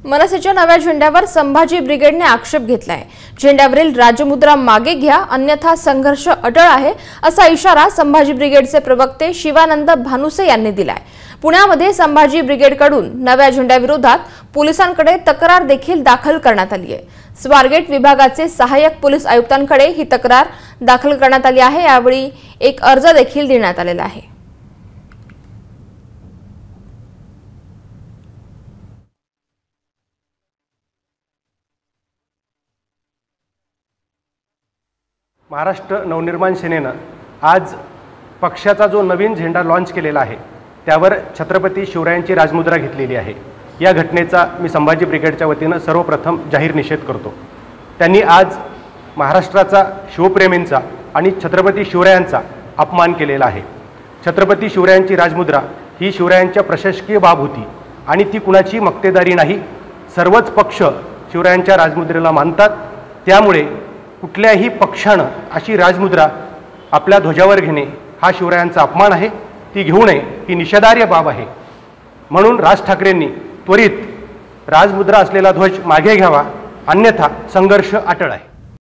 मनसेच्या नव्या झेंड्यावर संभाजी ब्रिगेडने आक्षेप घेतलाय। झेंड्यावरील राजमुद्रा मागे घ्या, अन्यथा संघर्ष अटळ आहे, असा इशारा संभाजी ब्रिगेडचे प्रवक्ते शिवानंद भानुसे यांनी दिलाय। पुण्यामध्ये संभाजी ब्रिगेडकडून नव्या झेंड्याविरोधात पोलिसांकडे तक्रार देखील दाखल करण्यात आली आहे। स्वारगेट विभागाचे सहाय्यक पोलीस आयुक्तांकडे ही तक्रार दाखल करण्यात आली आहे। यावेळी एक अर्ज देखील देण्यात आलेला आहे। महाराष्ट्र नवनिर्माण सेनेने आज पक्षाचा जो नवीन झेंडा लॉन्च केलेला आहे त्यावर छत्रपती शिवरायांची राजमुद्रा घेतलेली आहे। या घटनेचा मी संभाजी ब्रिगेडच्या वतीने सर्वप्रथम जाहीर निषेध करतो। त्यांनी आज महाराष्ट्राचा शिवप्रेमींचा आणि छत्रपती शिवरायांचा अपमान केलेला आहे। छत्रपती शिवरायांची राजमुद्रा ही शिवरायांच्या प्रशासकीय बाब होती आणि ती कुणाची मक्तेदारी नाही। सर्वच पक्ष शिवरायांच्या राजमुद्रेला मानतात, त्यामुळे कुठल्याही पक्षानं अशी राजमुद्रा आपल्या ध्वजावर घेणे हा शिवरायांचा अपमान आहे। ती घेऊ नये, ही निषेधार्ह बाब आहे। म्हणून राज ठाकरेंनी त्वरित राजमुद्रा असलेला ध्वज मागे घ्यावा, अन्यथा संघर्ष अटळ आहे।